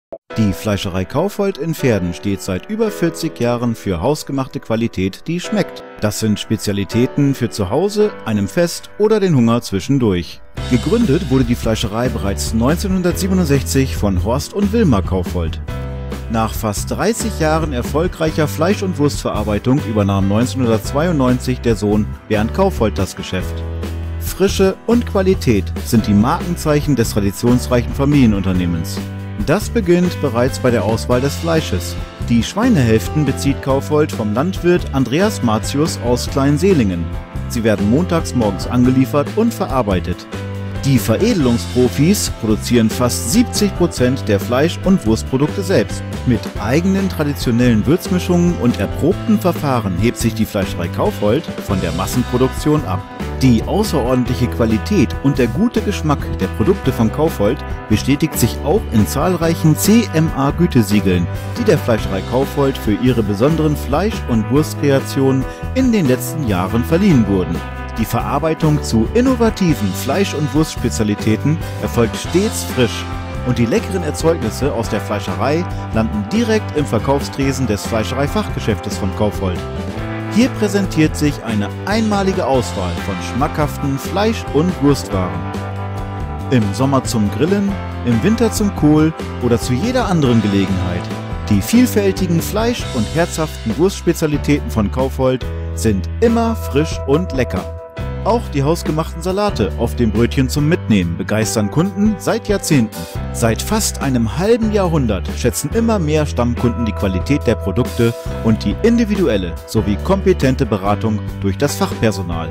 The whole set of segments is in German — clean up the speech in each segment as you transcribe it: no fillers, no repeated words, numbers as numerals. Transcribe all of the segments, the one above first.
Die Fleischerei Kaufhold in Verden steht seit über 40 Jahren für hausgemachte Qualität, die schmeckt. Das sind Spezialitäten für zu Hause, einem Fest oder den Hunger zwischendurch. Gegründet wurde die Fleischerei bereits 1967 von Horst und Wilma Kaufhold. Nach fast 30 Jahren erfolgreicher Fleisch- und Wurstverarbeitung übernahm 1992 der Sohn Bernd Kaufhold das Geschäft. Frische und Qualität sind die Markenzeichen des traditionsreichen Familienunternehmens. Das beginnt bereits bei der Auswahl des Fleisches. Die Schweinehälften bezieht Kaufhold vom Landwirt Andreas Matius aus Kleinseelingen. Sie werden montags morgens angeliefert und verarbeitet. Die Veredelungsprofis produzieren fast 70% der Fleisch- und Wurstprodukte selbst. Mit eigenen traditionellen Würzmischungen und erprobten Verfahren hebt sich die Fleischerei Kaufhold von der Massenproduktion ab. Die außerordentliche Qualität und der gute Geschmack der Produkte von Kaufhold bestätigt sich auch in zahlreichen CMA-Gütesiegeln, die der Fleischerei Kaufhold für ihre besonderen Fleisch- und Wurstkreationen in den letzten Jahren verliehen wurden. Die Verarbeitung zu innovativen Fleisch- und Wurstspezialitäten erfolgt stets frisch und die leckeren Erzeugnisse aus der Fleischerei landen direkt im Verkaufstresen des Fleischereifachgeschäftes von Kaufhold. Hier präsentiert sich eine einmalige Auswahl von schmackhaften Fleisch- und Wurstwaren. Im Sommer zum Grillen, im Winter zum Kohl oder zu jeder anderen Gelegenheit. Die vielfältigen Fleisch- und herzhaften Wurstspezialitäten von Kaufhold sind immer frisch und lecker. Auch die hausgemachten Salate auf dem Brötchen zum Mitnehmen begeistern Kunden seit Jahrzehnten. Seit fast einem halben Jahrhundert schätzen immer mehr Stammkunden die Qualität der Produkte und die individuelle sowie kompetente Beratung durch das Fachpersonal.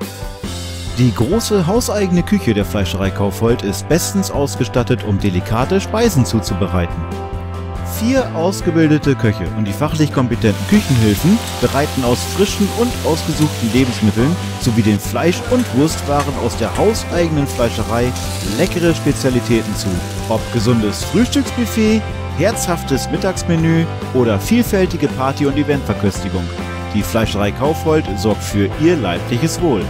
Die große hauseigene Küche der Fleischerei Kaufhold ist bestens ausgestattet, um delikate Speisen zuzubereiten. 4 ausgebildete Köche und die fachlich kompetenten Küchenhilfen bereiten aus frischen und ausgesuchten Lebensmitteln sowie den Fleisch- und Wurstwaren aus der hauseigenen Fleischerei leckere Spezialitäten zu. Ob gesundes Frühstücksbuffet, herzhaftes Mittagsmenü oder vielfältige Party- und Eventverköstigung. Die Fleischerei Kaufhold sorgt für ihr leibliches Wohl.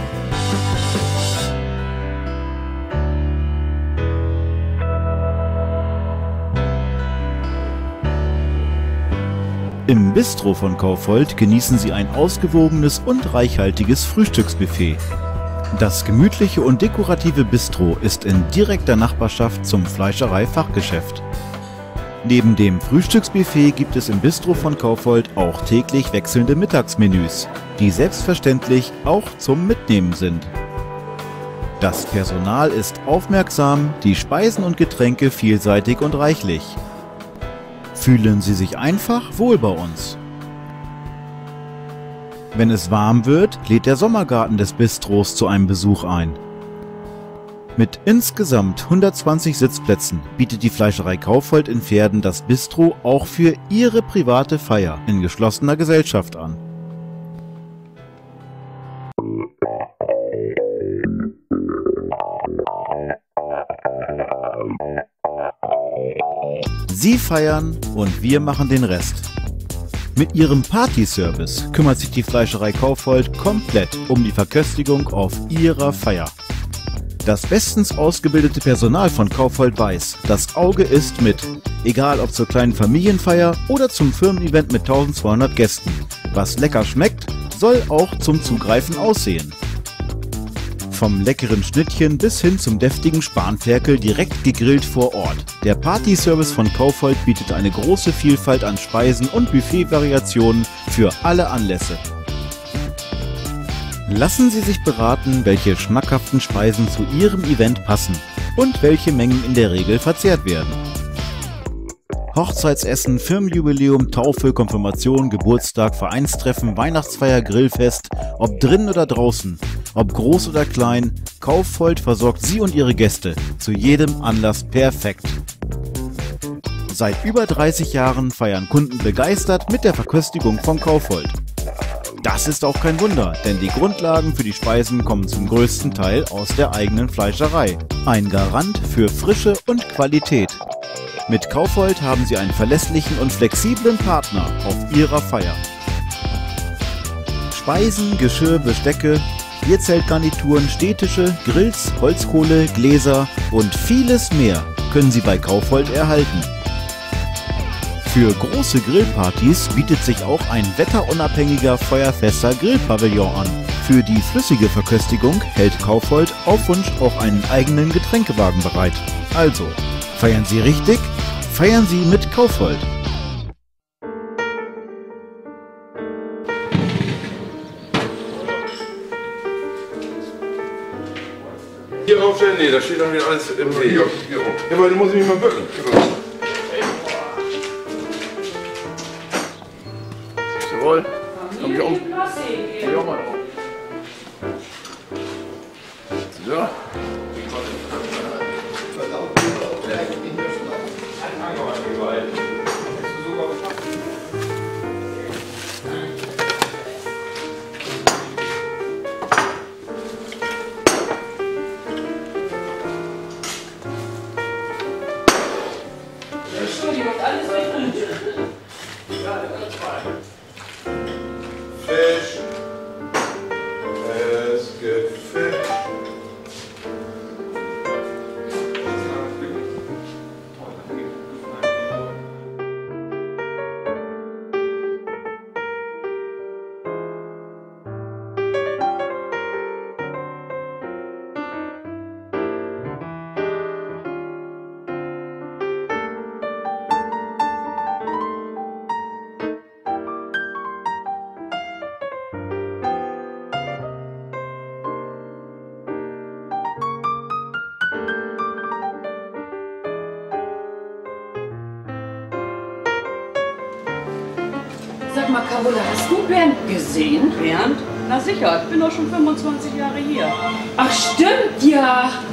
Im Bistro von Kaufhold genießen Sie ein ausgewogenes und reichhaltiges Frühstücksbuffet. Das gemütliche und dekorative Bistro ist in direkter Nachbarschaft zum Fleischerei-Fachgeschäft. Neben dem Frühstücksbuffet gibt es im Bistro von Kaufhold auch täglich wechselnde Mittagsmenüs, die selbstverständlich auch zum Mitnehmen sind. Das Personal ist aufmerksam, die Speisen und Getränke vielseitig und reichlich. Fühlen Sie sich einfach wohl bei uns. Wenn es warm wird, lädt der Sommergarten des Bistros zu einem Besuch ein. Mit insgesamt 120 Sitzplätzen bietet die Fleischerei Kaufhold in Verden das Bistro auch für Ihre private Feier in geschlossener Gesellschaft an. Sie feiern und wir machen den Rest. Mit ihrem Partyservice kümmert sich die Fleischerei Kaufhold komplett um die Verköstigung auf ihrer Feier. Das bestens ausgebildete Personal von Kaufhold weiß, das Auge ist mit, egal ob zur kleinen Familienfeier oder zum Firmen-Event mit 1200 Gästen. Was lecker schmeckt, soll auch zum Zugreifen aussehen. Vom leckeren Schnittchen bis hin zum deftigen Spanferkel direkt gegrillt vor Ort. Der Partyservice von Kaufhold bietet eine große Vielfalt an Speisen und Buffetvariationen für alle Anlässe. Lassen Sie sich beraten, welche schmackhaften Speisen zu Ihrem Event passen und welche Mengen in der Regel verzehrt werden. Hochzeitsessen, Firmenjubiläum, Taufe, Konfirmation, Geburtstag, Vereinstreffen, Weihnachtsfeier, Grillfest, ob drin oder draußen, ob groß oder klein, Kaufhold versorgt Sie und Ihre Gäste zu jedem Anlass perfekt. Seit über 30 Jahren feiern Kunden begeistert mit der Verköstigung von Kaufhold. Das ist auch kein Wunder, denn die Grundlagen für die Speisen kommen zum größten Teil aus der eigenen Fleischerei. Ein Garant für Frische und Qualität. Mit Kaufhold haben Sie einen verlässlichen und flexiblen Partner auf Ihrer Feier. Speisen, Geschirr, Bestecke, Bierzeltgarnituren, Stehtische, Grills, Holzkohle, Gläser und vieles mehr können Sie bei Kaufhold erhalten. Für große Grillpartys bietet sich auch ein wetterunabhängiger, feuerfester Grillpavillon an. Für die flüssige Verköstigung hält Kaufhold auf Wunsch auch einen eigenen Getränkewagen bereit. Also, feiern Sie richtig, feiern Sie mit Kaufhold. Hier raufstellen? Nee, da steht dann wieder alles im Weg. Ja, aber du musst mich mal bücken. Jawohl. Komm ich um. Komm ich auch mal drauf. So. Fisch. Es gibt Fisch. Sag mal, Carola, hast du Bernd gesehen? Bernd? Na sicher, ich bin doch schon 25 Jahre hier. Ach stimmt, ja.